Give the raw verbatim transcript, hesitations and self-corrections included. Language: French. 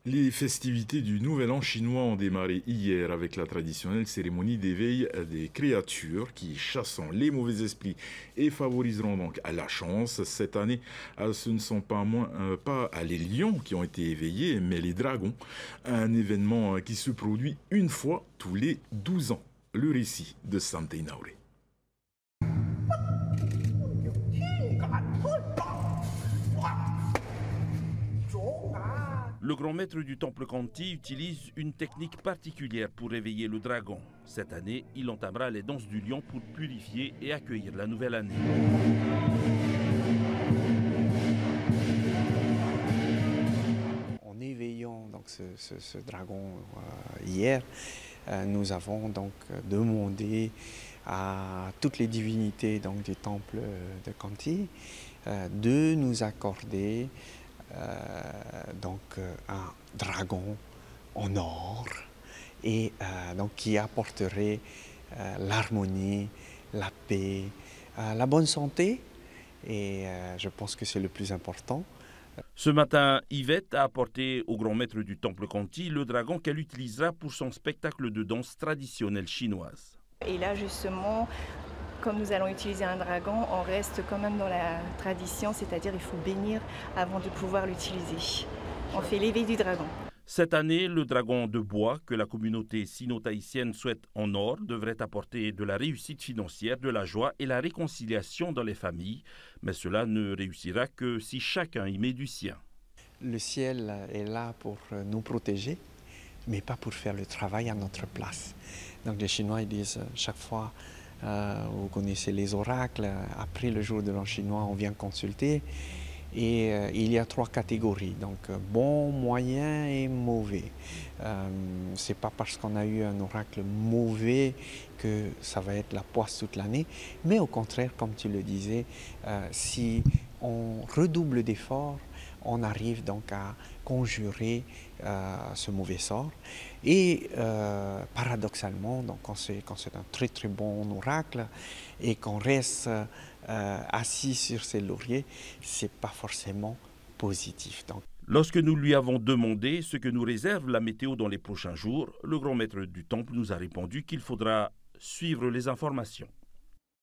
Les festivités du Nouvel An chinois ont démarré hier avec la traditionnelle cérémonie d'éveil des créatures qui, chassant les mauvais esprits et favoriseront donc la chance. Cette année, euh, ce ne sont pas moins euh, pas euh, les lions qui ont été éveillés, mais les dragons. Un événement euh, qui se produit une fois tous les douze ans. Le récit de Santé Nauré. Le grand maître du temple Kanti utilise une technique particulière pour réveiller le dragon. Cette année, il entamera les danses du lion pour purifier et accueillir la nouvelle année. En éveillant donc ce, ce, ce dragon euh, hier, euh, nous avons donc demandé à toutes les divinités donc, du temple de Kanti euh, de nous accorder Euh, donc euh, un dragon en or et euh, donc qui apporterait euh, l'harmonie, la paix, euh, la bonne santé et euh, je pense que c'est le plus important. Ce matin, Yvette a apporté au grand maître du temple Kanti le dragon qu'elle utilisera pour son spectacle de danse traditionnelle chinoise. Et là justement, comme nous allons utiliser un dragon, on reste quand même dans la tradition, c'est-à-dire il faut bénir avant de pouvoir l'utiliser. On fait l'éveil du dragon. Cette année, le dragon de bois que la communauté sino-tahitienne souhaite en or devrait apporter de la réussite financière, de la joie et la réconciliation dans les familles. Mais cela ne réussira que si chacun y met du sien. Le ciel est là pour nous protéger, mais pas pour faire le travail à notre place. Donc les Chinois ils disent chaque fois, Euh, vous connaissez les oracles, après le jour de l'an chinois, on vient consulter et euh, il y a trois catégories, donc bon, moyen et mauvais. Euh, c'est pas parce qu'on a eu un oracle mauvais que ça va être la poisse toute l'année, mais au contraire, comme tu le disais, euh, si on redouble d'efforts, on arrive donc à conjurer euh, ce mauvais sort. Et euh, paradoxalement, donc quand c'est quand c'est un très très bon oracle et qu'on reste euh, assis sur ses lauriers, c'est pas forcément positif. Donc, lorsque nous lui avons demandé ce que nous réserve la météo dans les prochains jours, le grand maître du temple nous a répondu qu'il faudra suivre les informations.